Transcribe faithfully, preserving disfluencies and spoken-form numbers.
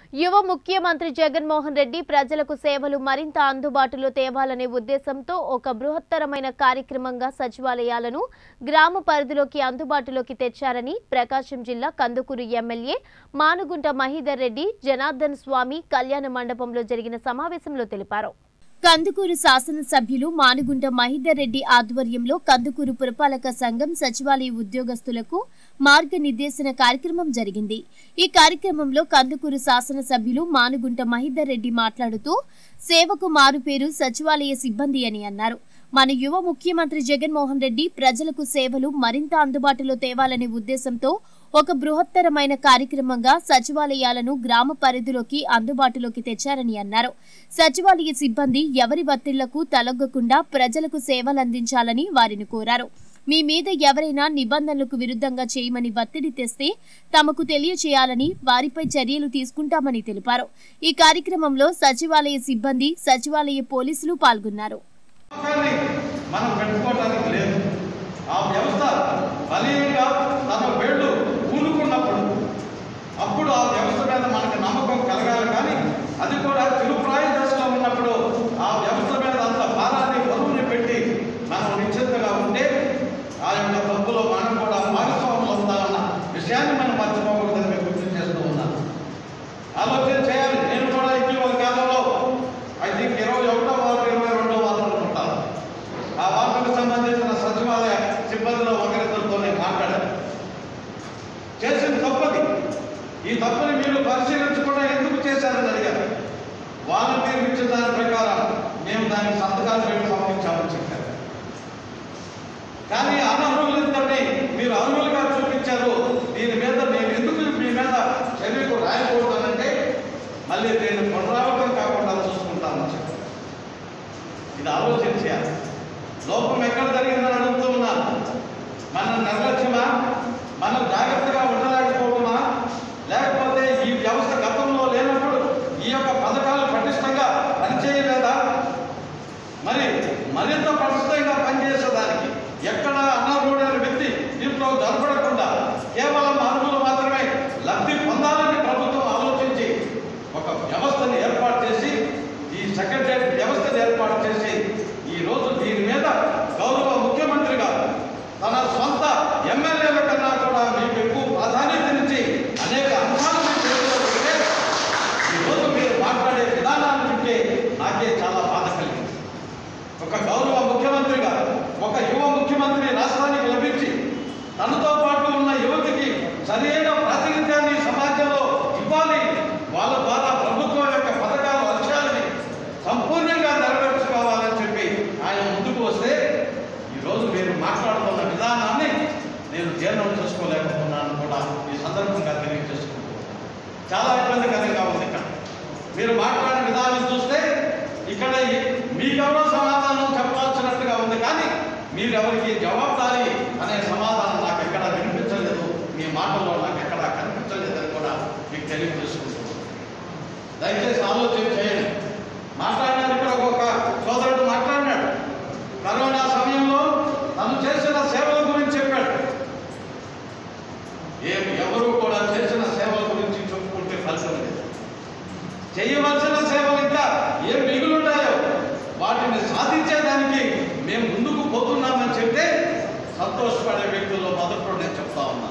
యువ ముఖ్యమంత్రి జగన్మోహన్ రెడ్డి ప్రజలకు సేవలు మరింత అందుబాటులో తేవాలనే ఉద్దేశంతో ఒక బృహత్తరమైన కార్యక్రమంగా సచివాలయాలను గ్రామ పరిధిలోకి అందుబాటులోకి తెచ్చారని ప్రకాశం జిల్లా కందుకూరు ఎమ్మెల్యే మానుగుంట మహీధర్ రెడ్డి జనార్దన్ స్వామి కళ్యాణ మండపంలో జరిగిన సమావేశంలో తెలిపారు. కందుకూరు శాసనసభ్యులు మానుగుంట మహీధర్ రెడ్డి ఆధ్వర్యంలో కందుకూరు పురపాలక సంఘం సచివాలయ ఉద్యోగస్తులకు మార్గనిర్దేశన కార్యక్రమం జరిగింది. ఈ కార్యక్రమంలో కందుకూరు శాసనసభ్యులు మానుగుంట మహీధర్ రెడ్డి మాట్లాడుతూ సేవకు మారుపేరు సచివాలయ సిబ్బంది అని అన్నారు. మన యువ ముఖ్యమంత్రి జగన్మోహన్ రెడ్డి ప్రజలకు సేవలు మరింత అందుబాటులో తేవాలనే ఉద్దేశంతో ఒక బృహత్తరమైన కార్యక్రమంగా సచివాలయాలను గ్రామ పరిధిలోకి అందుబాటులోకి తెచ్చారని అన్నారు. సచివాలయ సిబ్బంది ఎవరి ఒత్తిళ్లకు తలొగ్గకుండా ప్రజలకు సేవలందించాలని వారిని కోరారు. మీ మీద ఎవరైనా నిబంధనలకు విరుద్ధంగా చేయమని ఒత్తిడి తెస్తే తమకు తెలియచేయాలని వారిపై చర్యలు తీసుకుంటామని తెలిపారు. ఈ కార్యక్రమంలో సచివాలయ సిబ్బంది, సచివాలయ పోలీసులు పాల్గొన్నారు. మనం పెట్టుకోవడానికి లేదు. ఆ వ్యవస్థ బలీయంగా తన వేళ్ళు కూనుకున్నప్పుడు అప్పుడు ఆ వ్యవస్థ మీద మనకు నమ్మకం కలగాలి. కానీ అది కూడా తిరుప్రాయ దశలో ఉన్నప్పుడు ఆ వ్యవస్థ మీద అంత భారాన్ని బరువుని పెట్టి మనం నిశ్చితంగా ఉంటే ఆ యొక్క తప్పులో మనం కూడా భాగస్వాములు అవుతామన్న విషయాన్ని మనం మర్చిపోకూడదని మేము గుర్తు చేస్తూ ఉన్నాం. ఆలోచన చేయాలి. నేను కూడా ఇటీవల కాలంలో ఐ థింక్ ఇరవై ఒకటో వార్డు ఇరవై రెండో వార్డు అనుకుంటాను. ఆ వార్డుకు సంబంధించిన సచివాలయ సిబ్బందిలో ఒకరిద్దరితో నేను మాట్లాడాను. చేసిన తప్పది. ఈ తప్పుని మీరు పరిశీలించకుండా ఎందుకు చేశారని అడిగారు. వాలంటీర్ ఇచ్చిన దాని ప్రకారం మేము దానికి సంతకాలు పెట్టి పంపించామని చెప్పారు. కానీ అనర్హులిద్దరిని మీరు అర్హులుగా చూపించారు. దీని మీద నేను ఎందుకు మీ మీద చర్యకు రాయకూడదనంటే మళ్ళీ నేను పునరావృతం కాకుండా చూసుకుంటామని చెప్పారు. ఇది ఆలోచించాలి. లోపం ఎక్కడ జరిగిందని అడుగుతూ ఉన్నాను. మన నిర్లక్ష్యమా, మనం జాగ్రత్తగా ఉండలేకపోవడమా, లేకపోతే ఈ వ్యవస్థ గతంలో లేనప్పుడు ఈ యొక్క పథకాలు పటిష్టంగా పనిచేయలేదా? మరి మరింత పటిష్టంగా పనిచేసేదానికి ఎక్కడ అనార్హుడైన వ్యక్తి దీంట్లో జరపడకుండా కేవలం అర్హులు మాత్రమే లబ్ధి పొందాలని ప్రభుత్వం ఆలోచించి ఒక వ్యవస్థను ఏర్పాటు చేసి ఈ సెక్రటరీ వ్యవస్థను ఏర్పాటు చేసి ఈ రోజు దీని మీద గౌరవ ముఖ్యమంత్రిగా తన సొంత ఎమ్మెల్యేల కన్నా కూడా మీకు ఎక్కువ ప్రాధాన్యతనిచ్చి అనేక అంశాలను చేస్తుంటే ఈరోజు మీరు మాట్లాడే విధానాన్ని వింటే నాకే చాలా బాధ కలిగింది. ఒక గౌరవ ముఖ్యమంత్రిగా ఒక యువ ముఖ్యమంత్రి రాష్ట్రానికి లభించి తనతో పాటు ఉన్న యువతికి సరైన ప్రాతినిధ్యాన్ని సమాజంలో ఇవ్వాలి, వాళ్ళ ద్వారా ప్రభుత్వం యొక్క పథకాల లక్ష్యాలని సంపూర్ణంగా నెరవేర్చుకోవాలని చెప్పి ఆయన ముందుకు వస్తే ఈరోజు మీరు మాట్లాడుతున్న విధానాన్ని నేను జీర్ణం చేసుకోలేకపోతున్నాను కూడా ఈ సందర్భంగా తెలియజేసుకుంటున్నాను. చాలా ఇబ్బందికరంగా ఉంది. ఇక్కడ మీరు మాట్లాడిన విధానం చూస్తే ఇక్కడ మీకెవరో సమాధానం చెప్పాల్సినట్టుగా ఉంది. కానీ మీరెవరికి జవాబారి అనే సమాధానం నాకు ఎక్కడా వినిపించలేదు. మీ మాటల్లో నాకు ఎక్కడా కనిపించలేదని కూడా మీకు తెలియజేసుకుంటున్నాను. దయచేసి ఆలోచన చేయండి. మాట్లాడినారు. ఇక్కడ ఒక సోదరుడు మాట్లాడినాడు. కరోనా సమయంలో తను చేసిన సేవల గురించి చెప్పాడు. ఏం ఎవరు కూడా చేసిన సేవల గురించి చెప్పుకుంటే ఫలితం లేదు. చేయవలసిన సేవలు ఇంకా ఏం మిగులుంటాయో వాటిని సాధించేదానికి మేము ముందుకు పోతున్నామని చెప్తే సంతోషపడే వ్యక్తుల్లో మొదట్లో నేను చెప్తా ఉన్నాను.